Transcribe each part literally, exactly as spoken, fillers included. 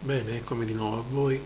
Bene, eccomi di nuovo a voi.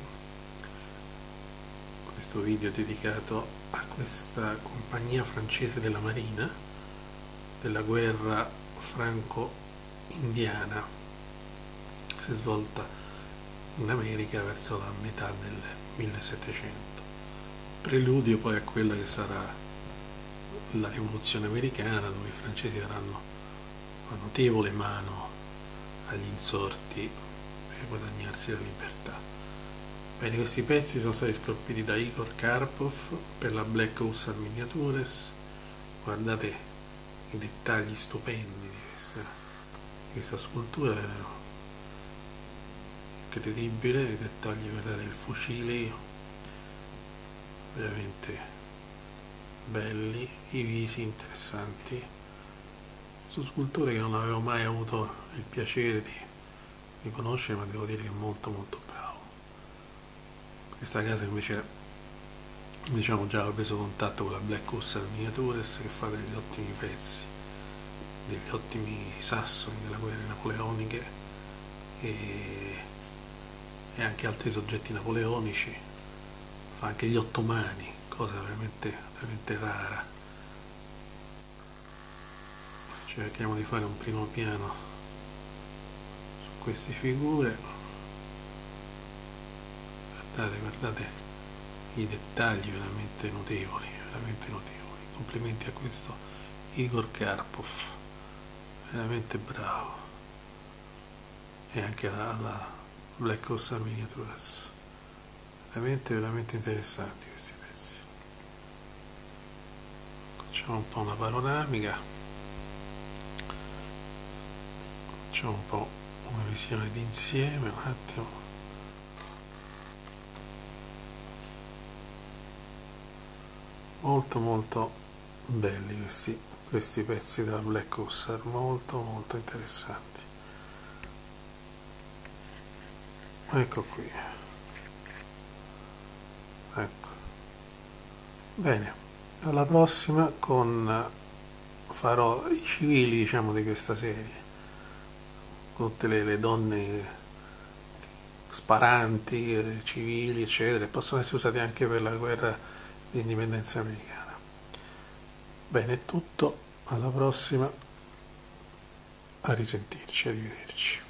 Questo video è dedicato a questa compagnia francese della Marina della guerra franco-indiana che si è svolta in America verso la metà del millesettecento. Preludio poi a quella che sarà la rivoluzione americana, dove i francesi daranno una notevole mano agli insorti per guadagnarsi la libertà. Bene, questi pezzi sono stati scolpiti da Igor Karpov per la Black Hussar Miniatures. Guardate i dettagli stupendi di questa, di questa scultura, è incredibile, i dettagli, guardate il fucile, veramente belli, i visi interessanti, su scultore che non avevo mai avuto il piacere di, di conoscere, ma devo dire che è molto molto bravo. Questa casa invece, diciamo, già ho preso contatto con la Black Hussar Miniatures, che fa degli ottimi pezzi, degli ottimi sassoni della guerra napoleoniche e, e anche altri soggetti napoleonici. Fa anche gli ottomani, cosa veramente, veramente rara. Cerchiamo di fare un primo piano su queste figure. Guardate, guardate i dettagli veramente notevoli, veramente notevoli. Complimenti a questo Igor Karpov, veramente bravo. E anche alla Black Hussar Miniatures. Veramente, veramente interessanti questi pezzi. Facciamo un po' una panoramica. Facciamo un po' una visione d'insieme, un attimo. Molto molto belli questi, questi pezzi della Black Hussar, molto molto interessanti. Ecco qui, ecco. Bene, alla prossima con farò i civili, diciamo, di questa serie, tutte le, le donne sparanti, eh, civili, eccetera, possono essere usate anche per la guerra di indipendenza americana. Bene, è tutto, alla prossima, a risentirci, arrivederci.